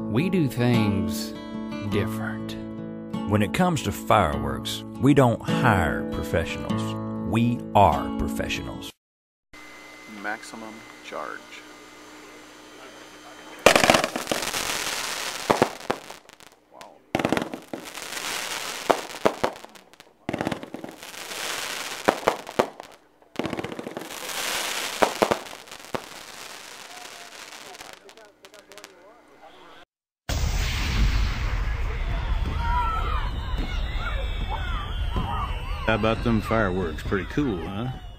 We do things different. When it comes to fireworks, we don't hire professionals. We are professionals. Maximum charge. How about them fireworks? Pretty cool, huh?